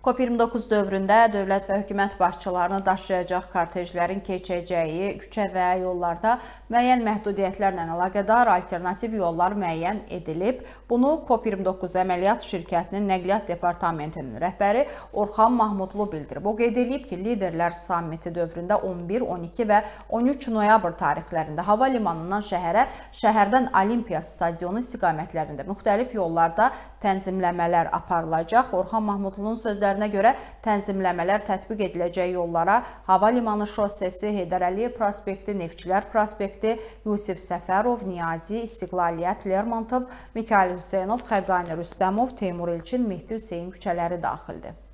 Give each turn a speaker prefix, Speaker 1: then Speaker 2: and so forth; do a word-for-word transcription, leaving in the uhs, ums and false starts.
Speaker 1: COP iyirmi doqquz dövründə dövlət və hökumət başçılarını daşıyacaq kortejlərin keçəcəyi küçə və yollarda müəyyən məhdudiyyətlərlə əlaqədar alternativ yollar müəyyən edilib. Bunu COP iyirmi doqquz əməliyyat şirkətinin nəqliyyat departamentinin rəhbəri Orxan Mahmudlu bildirib. O qeyd edib ki, liderlər sammiti dövründə on bir, on iki və on üç noyabr tarixlərində hava limanından şəhərə, şəhərdən Olimpiya stadionu istiqamətlərində müxtəlif yollarda tənzimləmələr aparılacaq. Orxan Mahmudlunun sözlərinə görə tənzimləmələr tətbiq ediləcək yollara Hava Limanı şossesi, Heydər Əliyev prospekti, Neftçilər prospekti, Yusif Səfərov, Niyazi, İstiqlaliyyət, Lermontov, Mikayıl Hüseynov, Xəqani Rüstəmov, Teymur Elçin, Mehdi Hüseyin küçələri daxildir.